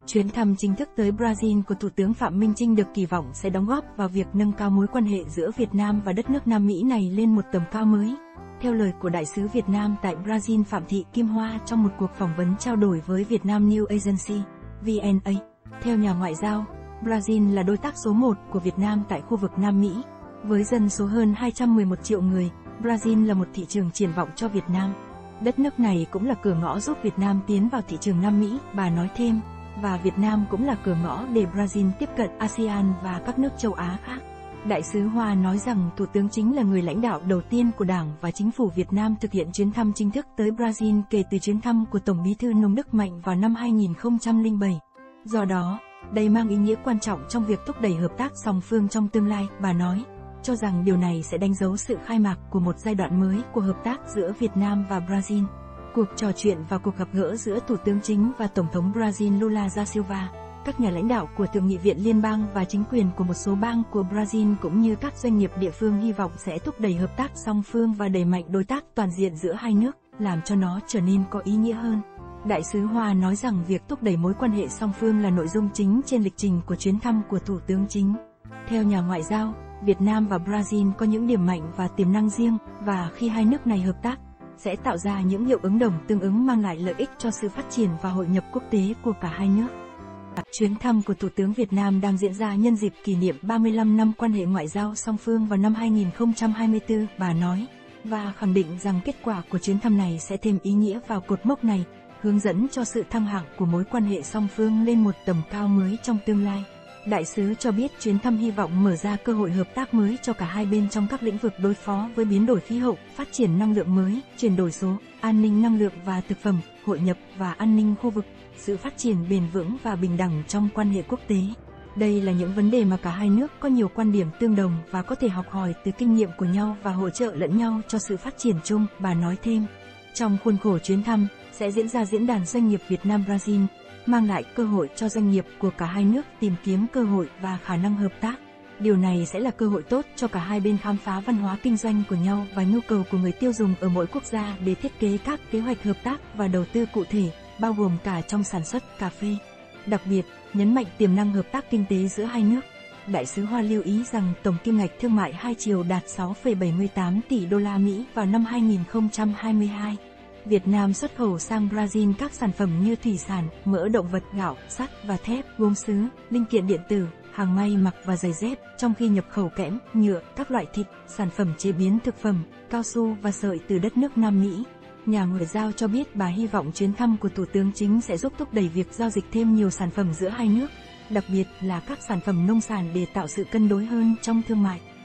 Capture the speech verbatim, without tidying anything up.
Chuyến thăm chính thức tới Brazil của Thủ tướng Phạm Minh Chinh được kỳ vọng sẽ đóng góp vào việc nâng cao mối quan hệ giữa Việt Nam và đất nước Nam Mỹ này lên một tầm cao mới. Theo lời của Đại sứ Việt Nam tại Brazil Phạm Thị Kim Hoa trong một cuộc phỏng vấn trao đổi với Việt Nam News Agency, V N A, theo nhà ngoại giao, Brazil là đối tác số một của Việt Nam tại khu vực Nam Mỹ. Với dân số hơn hai trăm mười một triệu người, Brazil là một thị trường triển vọng cho Việt Nam. Đất nước này cũng là cửa ngõ giúp Việt Nam tiến vào thị trường Nam Mỹ, bà nói thêm, và Việt Nam cũng là cửa ngõ để Brazil tiếp cận a sê an và các nước châu Á khác. Đại sứ Hoa nói rằng Thủ tướng Chính là người lãnh đạo đầu tiên của Đảng và Chính phủ Việt Nam thực hiện chuyến thăm chính thức tới Brazil kể từ chuyến thăm của Tổng Bí thư Nông Đức Mạnh vào năm hai nghìn không trăm lẻ bảy. Do đó, đây mang ý nghĩa quan trọng trong việc thúc đẩy hợp tác song phương trong tương lai, bà nói, cho rằng điều này sẽ đánh dấu sự khai mạc của một giai đoạn mới của hợp tác giữa Việt Nam và Brazil. Cuộc trò chuyện và cuộc gặp gỡ giữa Thủ tướng Chính và Tổng thống Brazil Lula da Silva, các nhà lãnh đạo của Thượng nghị viện liên bang và chính quyền của một số bang của Brazil cũng như các doanh nghiệp địa phương hy vọng sẽ thúc đẩy hợp tác song phương và đẩy mạnh đối tác toàn diện giữa hai nước, làm cho nó trở nên có ý nghĩa hơn. Đại sứ Hoa nói rằng việc thúc đẩy mối quan hệ song phương là nội dung chính trên lịch trình của chuyến thăm của Thủ tướng Chính. Theo nhà ngoại giao, Việt Nam và Brazil có những điểm mạnh và tiềm năng riêng, và khi hai nước này hợp tác, sẽ tạo ra những hiệu ứng đồng tương ứng mang lại lợi ích cho sự phát triển và hội nhập quốc tế của cả hai nước. Chuyến thăm của Thủ tướng Việt Nam đang diễn ra nhân dịp kỷ niệm ba mươi lăm năm quan hệ ngoại giao song phương vào năm hai nghìn không trăm hai mươi tư, bà nói, và khẳng định rằng kết quả của chuyến thăm này sẽ thêm ý nghĩa vào cột mốc này, hướng dẫn cho sự thăng hạng của mối quan hệ song phương lên một tầm cao mới trong tương lai. Đại sứ cho biết chuyến thăm hy vọng mở ra cơ hội hợp tác mới cho cả hai bên trong các lĩnh vực đối phó với biến đổi khí hậu, phát triển năng lượng mới, chuyển đổi số, an ninh năng lượng và thực phẩm, hội nhập và an ninh khu vực, sự phát triển bền vững và bình đẳng trong quan hệ quốc tế. Đây là những vấn đề mà cả hai nước có nhiều quan điểm tương đồng và có thể học hỏi từ kinh nghiệm của nhau và hỗ trợ lẫn nhau cho sự phát triển chung, bà nói thêm. Trong khuôn khổ chuyến thăm, sẽ diễn ra diễn đàn doanh nghiệp Việt Nam-Brazil, mang lại cơ hội cho doanh nghiệp của cả hai nước tìm kiếm cơ hội và khả năng hợp tác. Điều này sẽ là cơ hội tốt cho cả hai bên khám phá văn hóa kinh doanh của nhau và nhu cầu của người tiêu dùng ở mỗi quốc gia để thiết kế các kế hoạch hợp tác và đầu tư cụ thể, bao gồm cả trong sản xuất cà phê. Đặc biệt, nhấn mạnh tiềm năng hợp tác kinh tế giữa hai nước. Đại sứ Hoa lưu ý rằng tổng kim ngạch thương mại hai chiều đạt sáu phẩy bảy mươi tám tỷ đô la Mỹ vào năm hai nghìn không trăm hai mươi hai. Việt Nam xuất khẩu sang Brazil các sản phẩm như thủy sản, mỡ động vật, gạo, sắt và thép, gốm sứ, linh kiện điện tử, hàng may mặc và giày dép, trong khi nhập khẩu kẽm, nhựa, các loại thịt, sản phẩm chế biến thực phẩm, cao su và sợi từ đất nước Nam Mỹ. Nhà ngoại giao cho biết bà hy vọng chuyến thăm của Thủ tướng Chính sẽ giúp thúc đẩy việc giao dịch thêm nhiều sản phẩm giữa hai nước, đặc biệt là các sản phẩm nông sản để tạo sự cân đối hơn trong thương mại.